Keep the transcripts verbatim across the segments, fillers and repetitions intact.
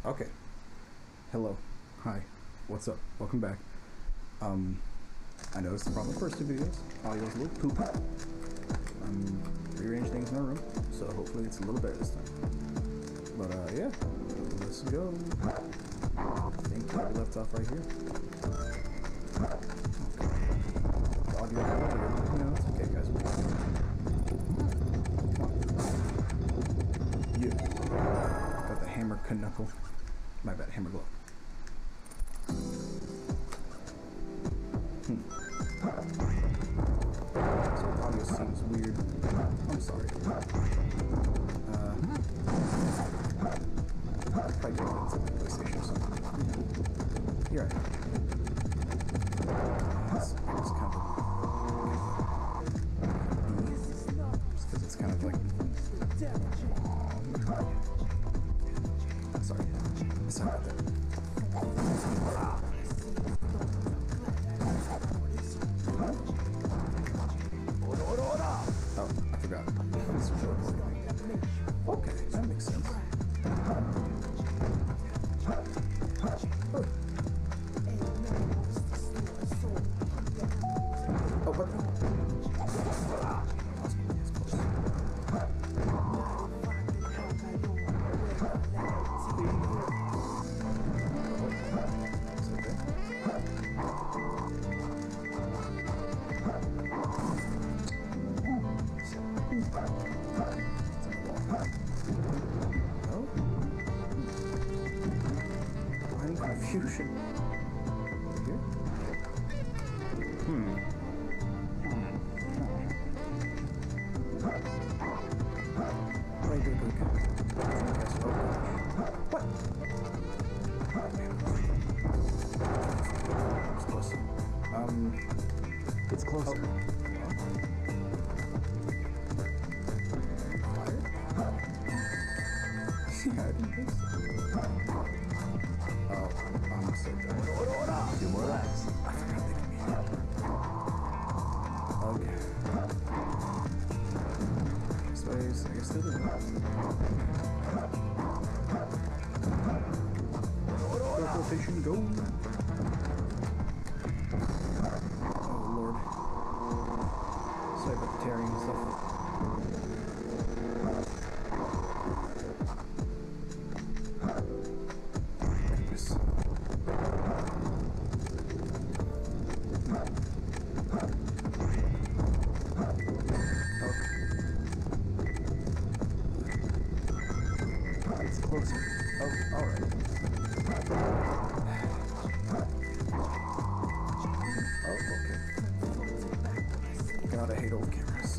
Okay. Hello. Hi. What's up? Welcome back. Um, I noticed from the first two videos, audio's a little poopy. I'm rearranging things in my room, so hopefully it's a little better this time. But uh, yeah, let's go. I think we left off right here. Okay. The audio is a little weird, but you know, it's okay, guys. Yeah. Got the hammer knuckle. My bad, hammer glove. Hmm. So the audio seems weird. I'm sorry. Uh, I'll probably get into the PlayStation or something. You're right. It's, it's kind of a, just because it's kind of like sorry. Sorry about that. Oh, I forgot. Okay, that makes sense. Oh, what? Confusion. Here? Hmm. Wait, wait, wait. What? It's close. Um, it's closer. Oh. Fire? Yeah, I didn't think so. Oh, I'm so done. You relax. I forgot they can be here. Okay. Space, I guess they do. Teleportation, go! Oh, Lord. Sorry about the tearing and stuff. God, I hate old cameras.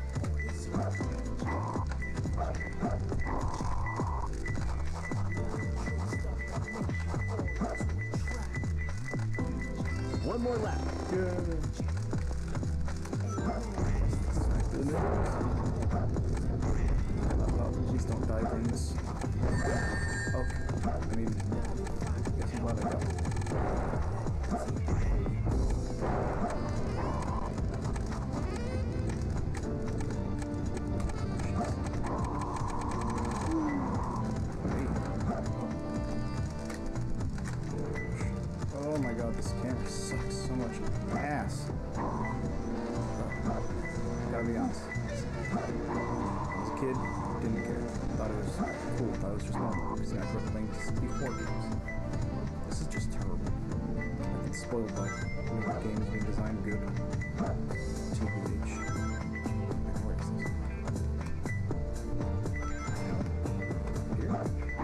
One more lap. Good. Oh, please don't die during this. Okay. I mean, I guess I'm glad I got it. Oh my god, this camera sucks so much ass. Gotta be honest. As a kid, didn't care. Thought it was cool. Thought it was just normal. Because I grew up playing sixty-four games. This is just terrible. I've been spoiled by new games being designed good. T B H. Where is this? Here?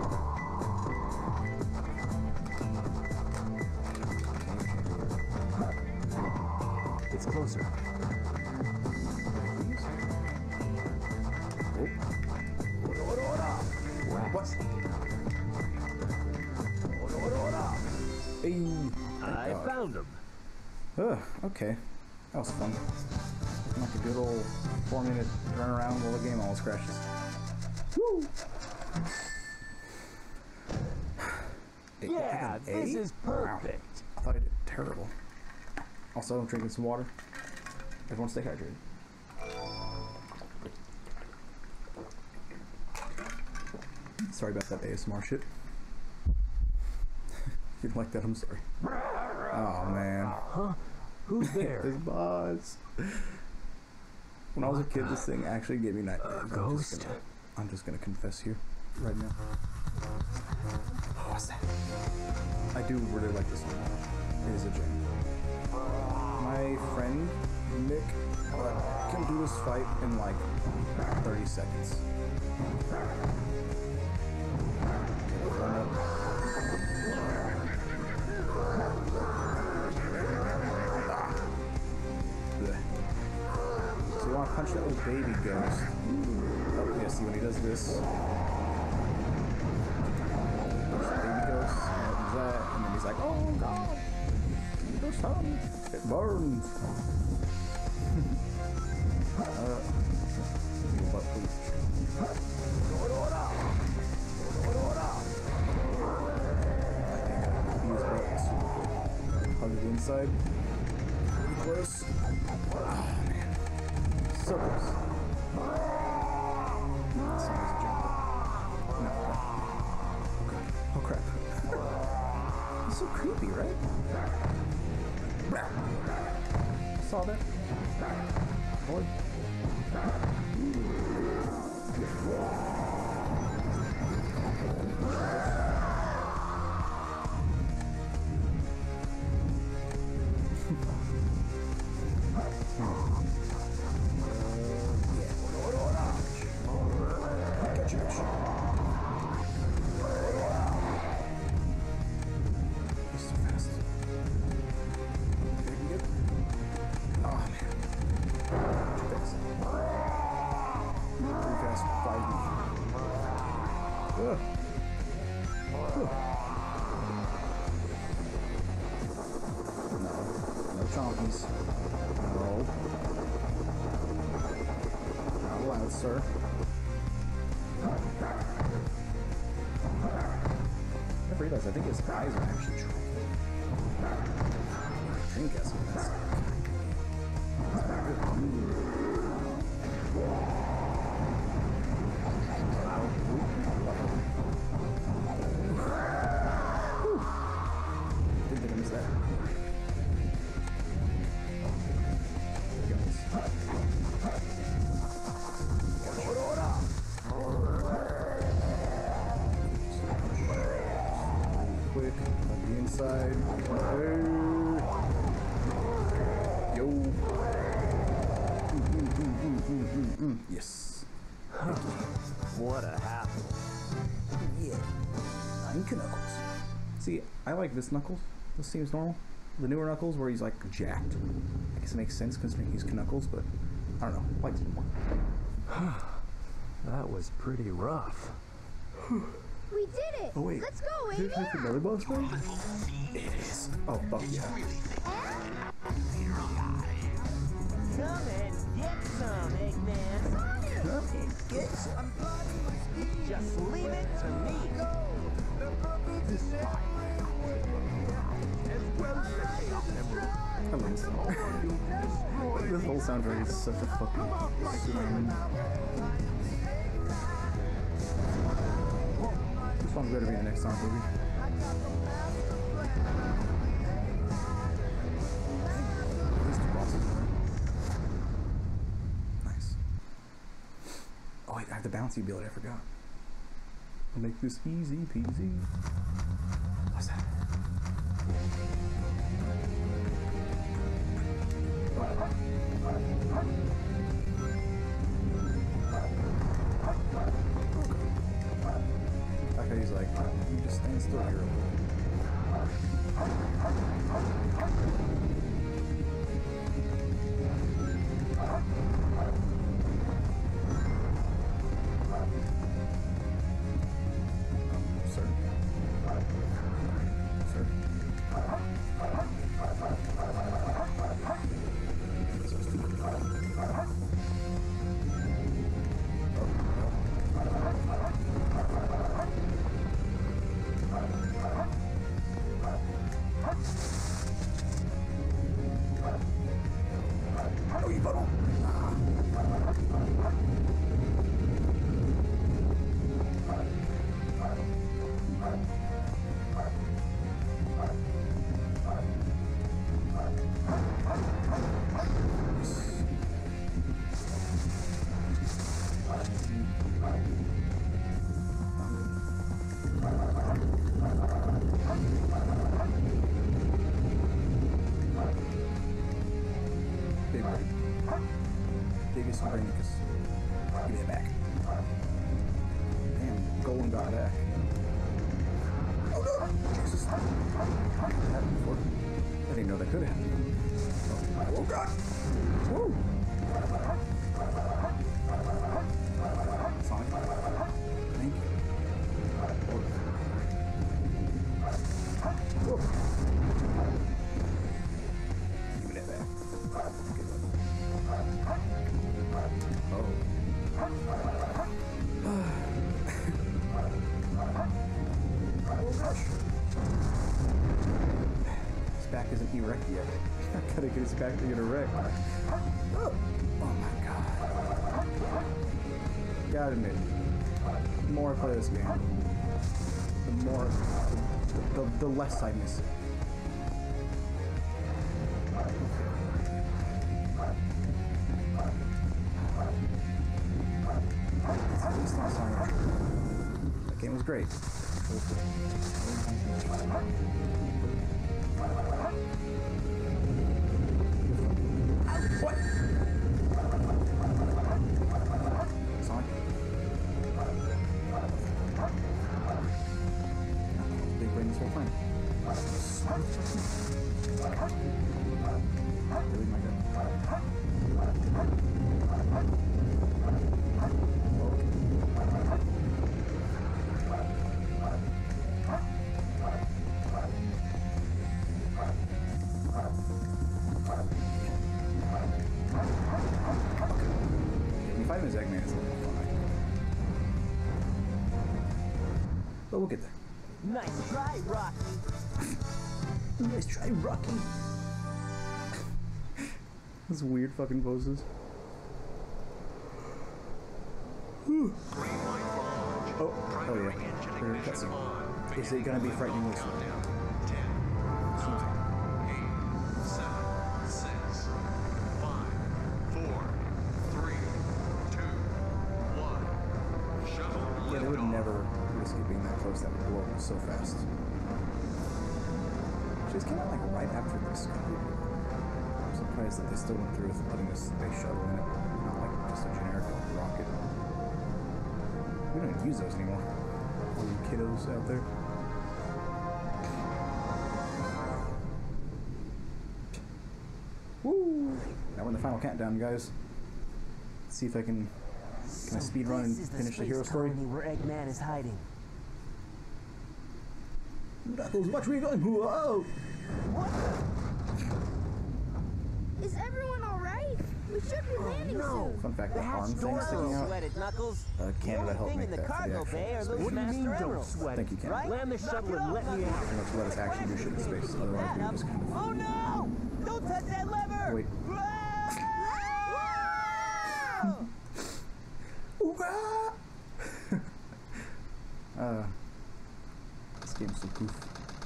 It's closer. Oh. What? Hey, I God. found him. Ugh, okay. That was fun. Like a good old four minute run around while the game almost crashes. Woo! Yeah, this is perfect. Wow. I thought I did terrible. Also, I'm drinking some water. Everyone stay hydrated. Sorry about that A S M R shit. You like that? I'm sorry. Oh man. Huh? Who's there? This boss. When I was a kid, this thing actually gave me nightmares. I'm Ghost? just gonna, I'm just gonna confess here, right now. What's that? I do really like this one. It is a gem. My friend Nick uh, can do this fight in like thirty seconds. Run up. Ah. Blech. So you want to punch that little baby ghost? Oh yeah, see when he does this. Punch the baby ghost, and he opens that, and then he's like, oh god, the sun, it burns. uh, butt please. Hug the inside. Pretty close. Oh man. So close. That song is a jump. No. Oh crap. It's so creepy, right? Saw that? Boy. Chompies. No. Not allowed, sir. I realized I think his eyes are actually drinking. Drink us with that. That's not good. Whew. Didn't think I missed that. Quick, on the inside. Hey. Yo. Mm, mm, mm, mm, mm, mm, mm. Yes. What a hassle. Yeah. Nine Knuckles. See, I like this Knuckles. This seems normal. The newer Knuckles where he's like jacked. I guess it makes sense considering he's Knuckles, but I don't know. I like this more. That was pretty rough. We did it! Oh wait. Let's go, Is Amy! it another boss fight? It is. Oh fuck yeah. Come and get some, Eggman. Come and Get some. Just leave it to me. This fight. As well as I love this song. This whole soundtrack is such a fucking swing. This one's better be the next Sonic movie. These two bosses. Nice. Oh wait, I have the bouncy ability, I forgot. I'll make this easy peasy. What's that? Okay, he's like, you just stand still here. Sir. Sir. Oh, you butthole. Copernicus. Give me that back. Damn, golden got back. Oh no! Jesus. That happened before. I didn't know that could happen. Oh, oh god! Woo! Sonic. Thank you. Oh. Whoa. Give me that back. Oh. Oh gosh. His back isn't erect yet. I gotta get his back to get erect. Oh, oh my god. Gotta admit, the more I play this game, the more, the, the, the less I miss it. It's not Sonic. That game was great. What? Sonic? Big brain this whole time. Really, my god. Fighting as Eggman is a little fun. But we'll get there. Nice try, Rocky. Nice try, Rocky. Those weird fucking poses. Oh, oh yeah. They're cutscene. Is it gonna be frightening this one? Yeah, they would never risk it being that close. That would blow up so fast. She just came out like right after the discovery. I'm surprised that they still went through with putting this space shuttle in it, not like just a generic rocket. We don't use those anymore. All you kiddos out there. Woo! Now we're in the final countdown, guys. Let's see if I can. Can I speed run and finish the hero story? Where Eggman is hiding. Knuckles, watch where you're going. Whoa! Is everyone all right? We should be landing no. soon. Fun fact: the arm thing Don't sticking out. sweat it, Knuckles. Uh, Canada helped thing make in the that for the cargo actual bay are space. those What do you master mean, don't emeralds? sweat Thank it? you, Ken. Right? Land the shuttle and let me out. And let's let us actually do shit in space. Otherwise, we just kind of. Oh no! Don't touch that lever! Wait. uh, this game's so goof.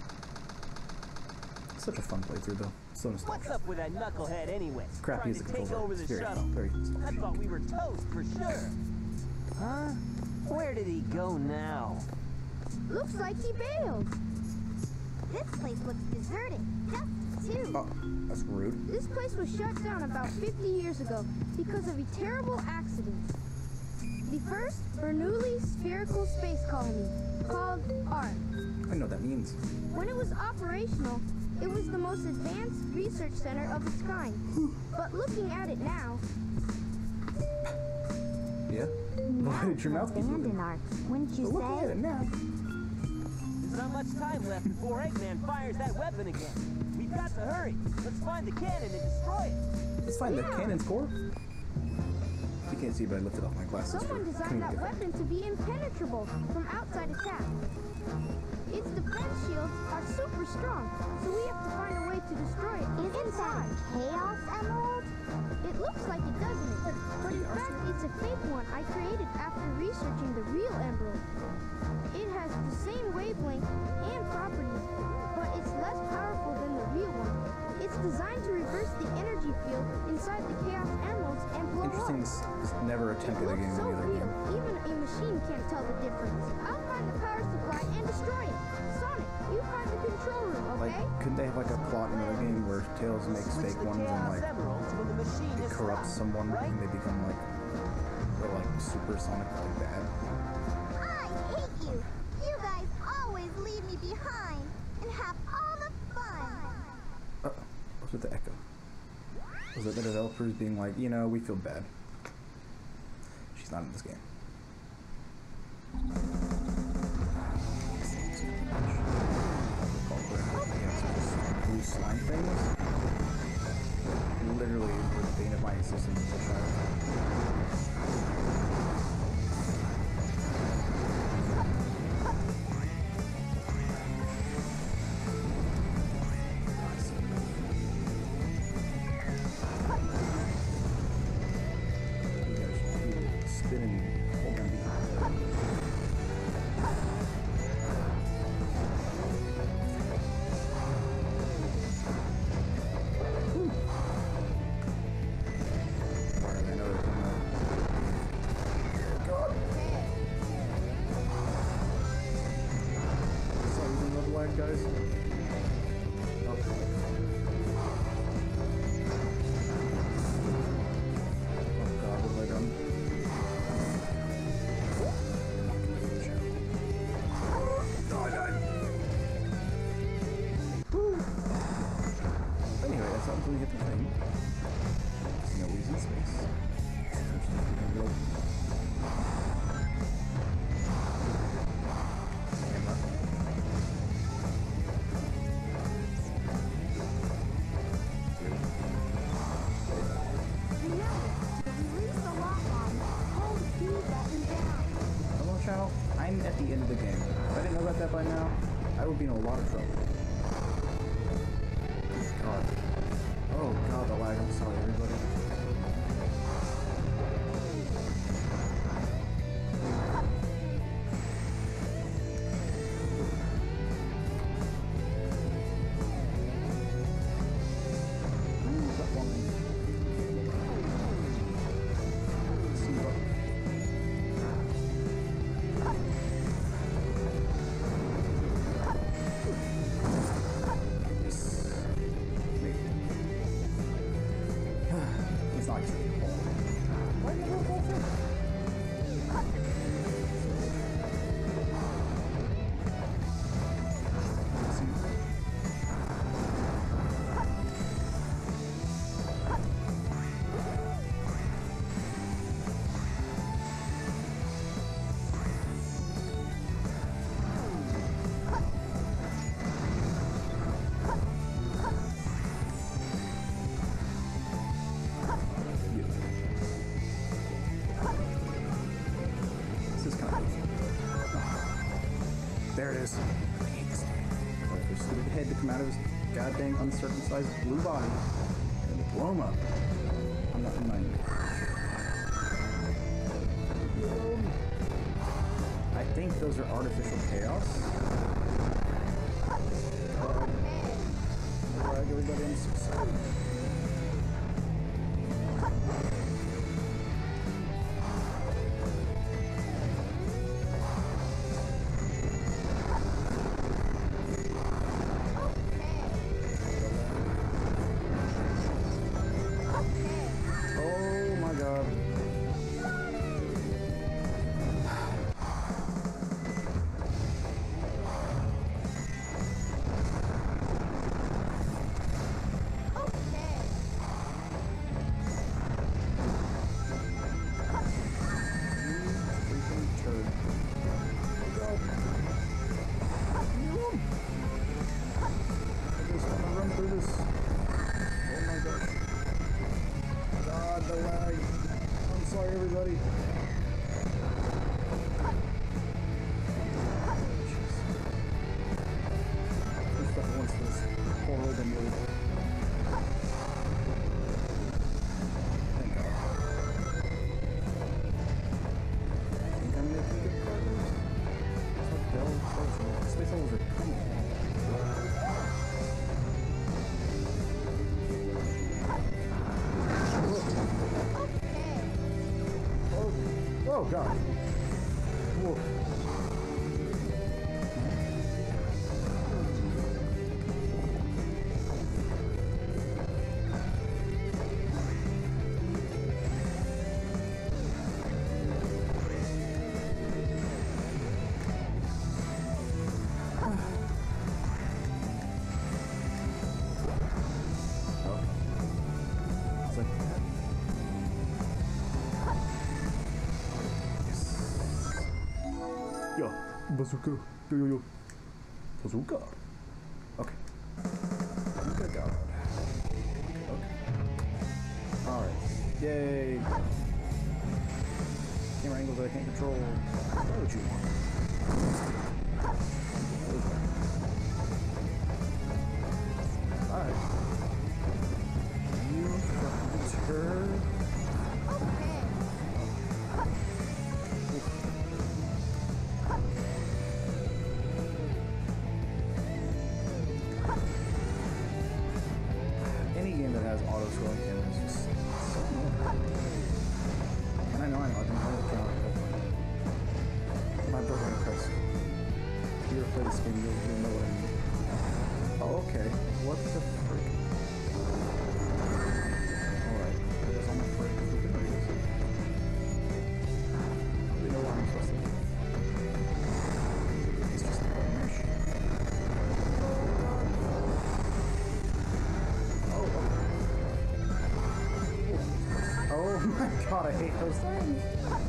Such a fun playthrough, though. So nostalgic. What's up with that knucklehead anyway? Crap, Trying he's to the take controller. over It's the very, shuttle. very I nostalgic. thought we were toast for sure. Huh? Where did he go now? Looks like he bailed. This place looks deserted. Dust, too. Oh, that's rude. This place was shut down about fifty years ago because of a terrible accident. The first Bernoulli spherical space colony, called A R C. I know what that means. When it was operational, it was the most advanced research center of its kind. But looking at it now... Yeah? Why did your mouth keep moving? Abandon arcs, wouldn't you But looking say? at it now. There's not much time left before Eggman fires that weapon again. We've got to hurry. Let's find the cannon and destroy it. Let's find the cannon's core. You can't see, but I lifted off my glasses. Someone for designed that comedic effect. weapon to be impenetrable from outside attack. Its defense shields are super strong, so we have to find a way to destroy it Isn't inside. that a Chaos Emerald? It looks like it, doesn't it? But in fact, it's a fake one I created after researching the real emerald. It has the same wavelength and properties, but it's less powerful than the real one. It's designed to reverse the energy field inside the Chaos Emeralds and blow Interesting, up. this is never attempted It again looks in so the other real, game. even a machine can't tell the difference. I'll find the power supply and destroy it. Sonic, you find the control room, Like, okay? couldn't they have like a plot in another game where Tails makes Switch fake the ones and Chaos like Emeralds when the machine it is corrupts stopped, someone right? and they become like they're like supersonic like bad? I hate you! You guys always leave me behind and have all the fun! Uh-oh. What's with the echo? Was it the developers being like, you know, we feel bad? She's not in this game. Blue slime things. Literally were the bane of my existence as a child. You guys should spin and hold on behind. Alright, I know they're coming up. God. Sorry, you didn't love lag, guys. Oh. Oh god, what have I done? Oh, I died. Whew. Anyway, that's not until we hit the thing. No easy space. Camera. Remember, to release the lock line, hold B button down. Hello, channel. I'm at the end of the game. If I didn't know about that by now, I would be in a lot of trouble. God. Oh god, the lag. I'm sorry, everybody. Ooh, that one. See what? Yes. Wait. It's not easy. Why did it fall through? This is kind of easy. There it is. I hate this thing. Like there's stupid head to come out of his goddamn uncircumcised blue body and blow him up. I'm not in mind. I think those are artificial chaos. God. Lag, everybody, I'm so sorry. Oh my god. Freaking turd. Oh god. I just want to run through this. Oh my gosh. God, the lag. I'm sorry, everybody. First up once this horror than move. Thank God. I think I'm making good progress. It's like Bell, space levels are coming. Oh, oh God. Whoa. bazooka. Yo yo yo. Bazooka. Okay. Bazooka god. Okay. Alright. Yay. Camera angles that I can't control. Why would you want? Alright. You fucking turd. Okay. Any game that has auto-scrolling cameras is just so annoying. And I know, I know, I've been playing the camera. My brother request. If you ever play this game, you'll, you'll know what I mean. Oh, okay. What the frick? Alright, I guess I'm afraid of the videos. We know what I'm supposed to do. It's just a mesh. Oh my god, I hate those things!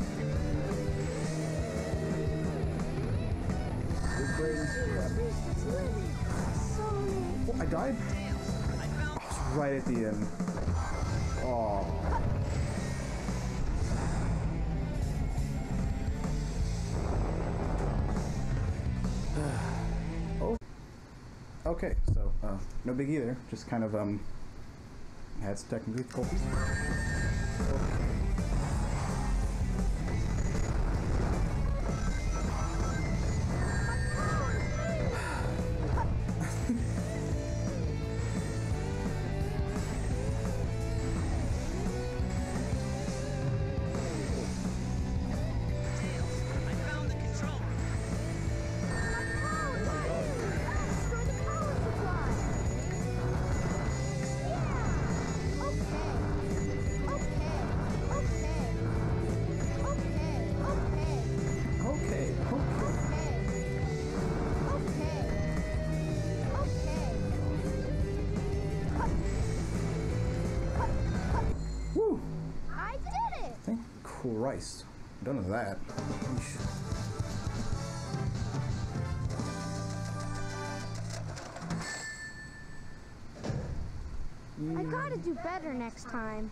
Big brains. Oh, I died? Oh, it's right at the end. Oh. Oh. Okay, so, uh, no big either. Just kind of, um, had some technical difficulties. Okay. Christ. I'm done with that. Eesh. I gotta do better next time.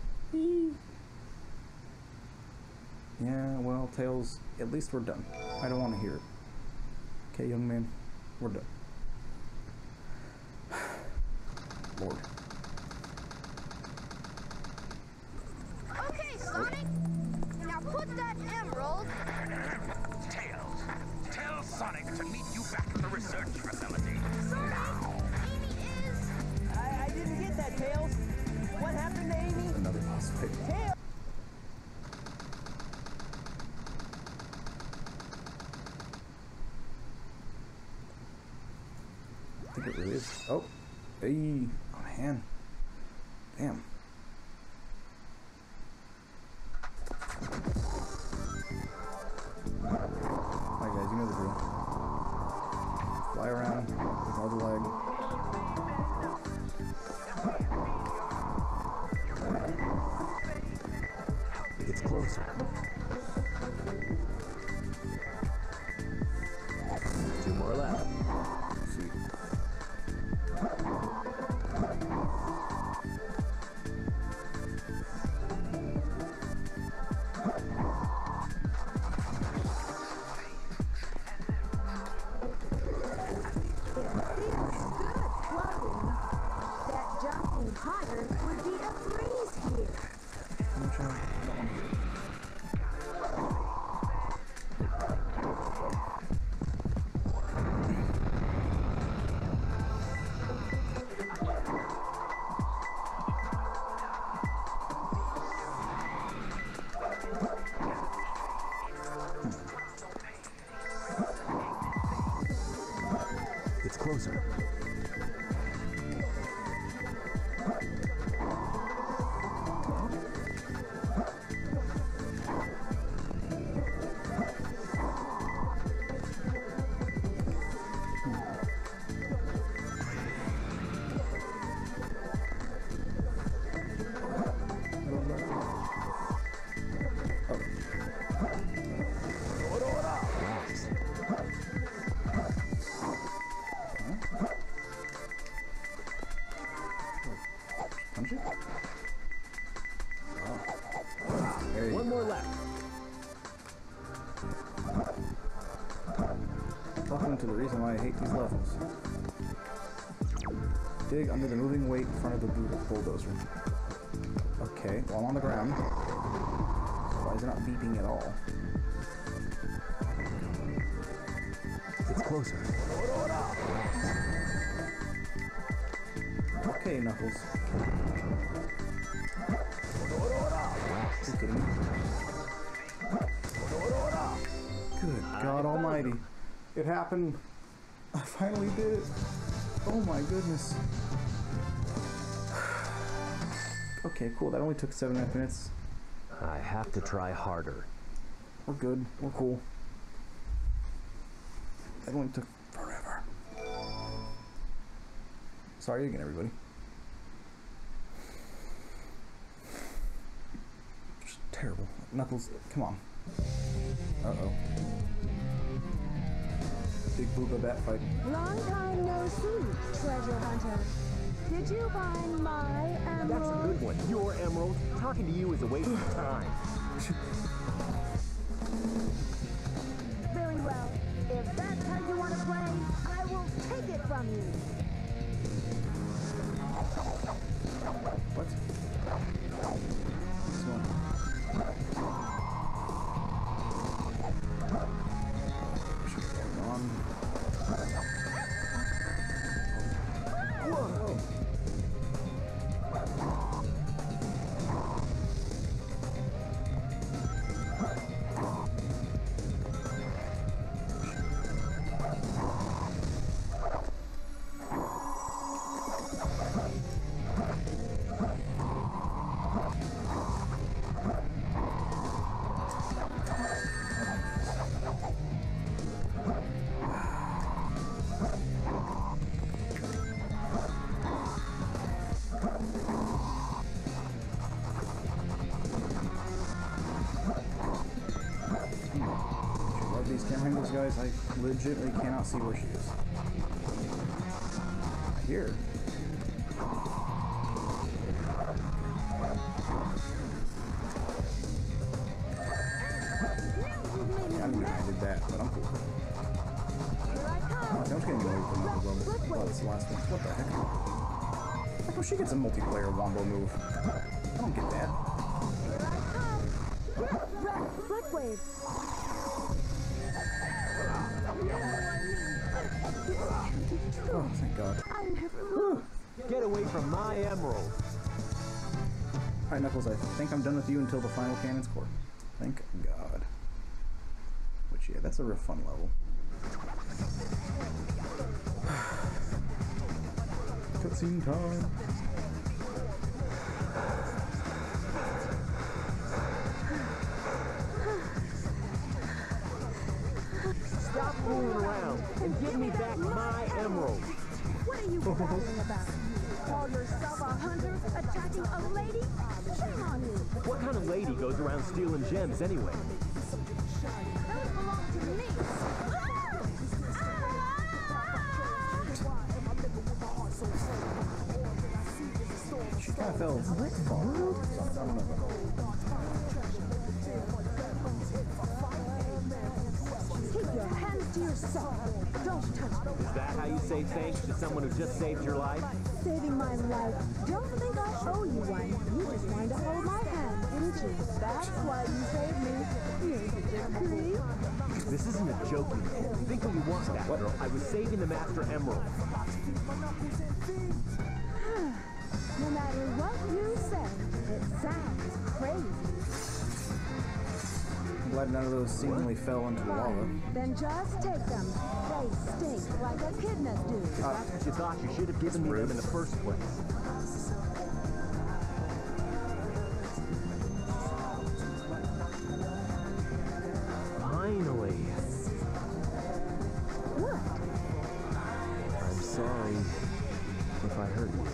Yeah, well, Tails, at least we're done. I don't want to hear it. Okay, young man, we're done. Lord. Okay, Sonic. Now put that emerald. Tails, tell Sonic to meet you back at the research facility. Sonic, Amy is. I, I didn't get that, Tails. What happened to Amy? Another boss fight. Tails. I think it really is. Oh, hey, oh man, damn. Alright guys, you know the drill. Fly around, ignore the leg. It's closer. Two more left. Sweet. It's closer. to the reason why I hate these levels. Dig under the moving weight in front of the bulldozer. Okay, well I'm on the ground. Why is it not beeping at all? It's closer. Okay, Knuckles. Just kidding me. Good God Almighty. It happened. I finally did it. Oh my goodness. Okay, cool. That only took seven and a half minutes. I have to try harder. We're good. We're cool. That only took forever. Sorry again, everybody. Just terrible. Knuckles, come on. Uh-oh. Big booba bat fight. Long time no see, treasure hunter. Did you find my emerald? That's a good one. Your emerald. Talking to you is a waste of time. Very well. If that's how you want to play, I will take it from you. What? This one. On. Whoa. These camera angles, guys, I legitimately cannot see where she is. Here. Yeah, I knew I did that, but I'm cool. Oh, I'm just getting away from the level. Oh, that's the last one. What the heck? Like, oh, she gets a multiplayer wombo move. I don't get that. Flip wave. Oh, thank God. I never Get away from my emerald. Alright, Knuckles, I think I'm done with you until the final cannon's core. Thank God. Which, yeah, that's a real fun level. Cutscene time. Stop fooling around and give me back my emerald. What are you babbling about? Call yourself a hunter attacking a lady? Shame on you. What kind of lady goes around stealing gems anyway? Those belong to me. She kind of fell. What world? I don't know. Keep your hands to yourself. Don't touch me. Is that how you say thanks to someone who just saved your life? Saving my life. Don't think I owe you one. You just wanted to hold my hand, didn't you? That's why you saved me. Here's a big creep. This isn't a joke anymore. Think what you want, that girl. I was saving the Master Emerald. No matter what you say, it sounds crazy. I'm glad none of those seemingly fell into the lava. Fine, then just take them. They stink like echidnas do. If that's what you thought, you should have given me them in the first place. Finally. What? I'm sorry if I hurt you.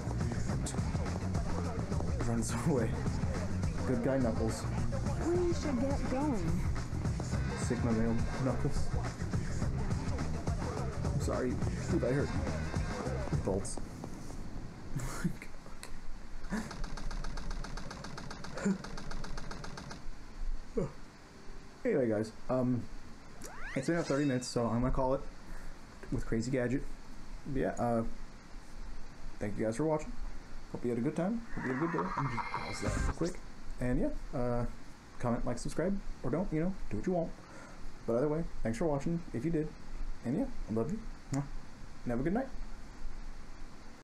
Runs away. Good guy, Knuckles. We should get going. Sigma male, Knuckles. I'm sorry. Dude, I hurt you. Bolts. Anyway, guys, um, it's been about thirty minutes, so I'm gonna call it. with Crazy Gadget. But yeah, uh, thank you guys for watching. Hope you had a good time. Hope you had a good day. I'm just pause that real quick. And yeah, uh, comment, like, subscribe, or don't, you know, do what you want. But either way, thanks for watching, if you did. And yeah, I love you. And have a good night.